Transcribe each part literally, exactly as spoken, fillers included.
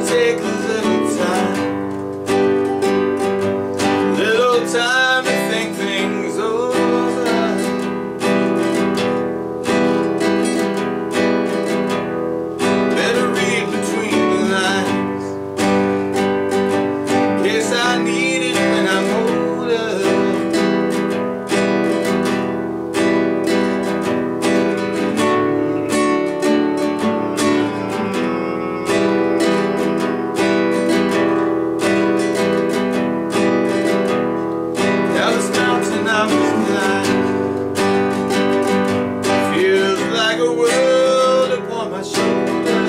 take a little time, little time to think things over. Better read between the lines, in case I need it when I'm older. Feels like a world upon my shoulder.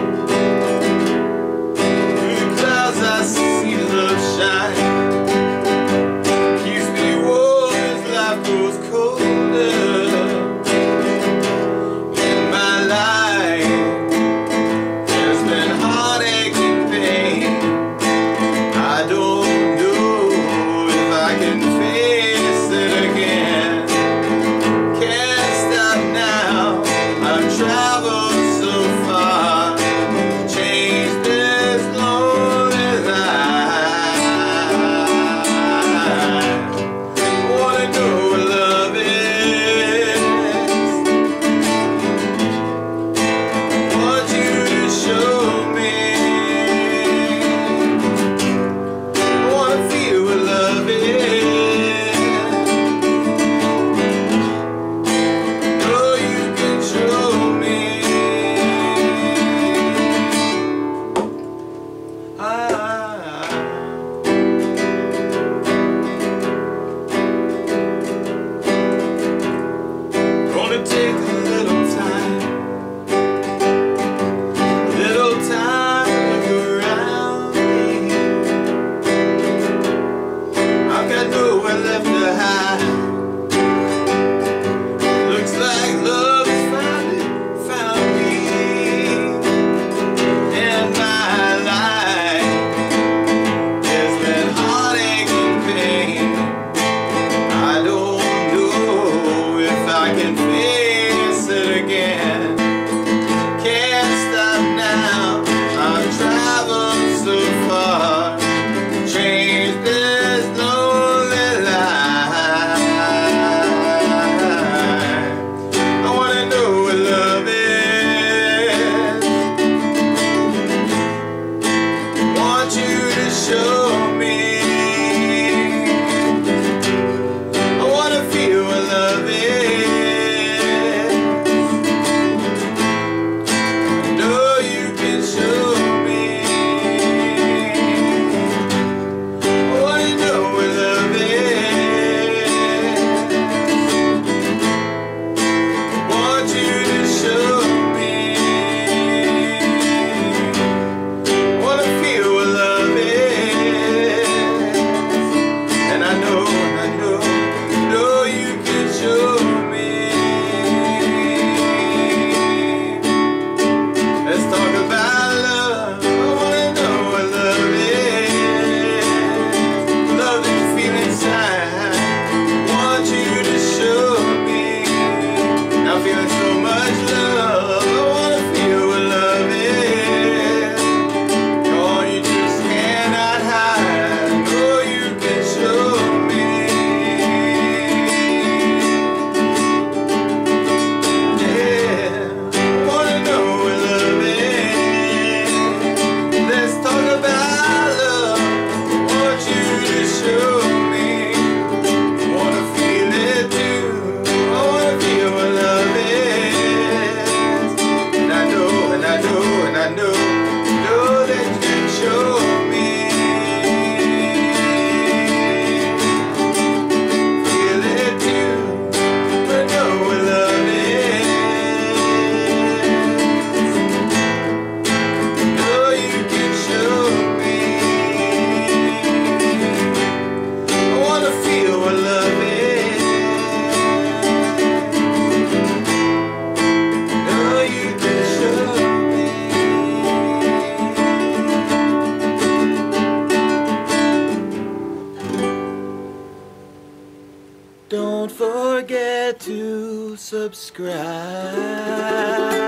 Through the clouds I see the love shine, keeps me warm as life grows colder. In my life there's been heartache and pain. I don't know if I can face it again. Traveled so far, changed this lonely life. Wanna know what love is, want you to show me. Wanna feel what love is. Take a little time, little time to look around me. I've got nowhere left to hide. Looks like love has finally found me. In my life there's been heartache and pain. I don't know if I can face it again. Can't stop now, I've traveled so far, changed this lonely life. I wanna know what love is, want you to show me. I wanna feel what love is. Don't forget to subscribe.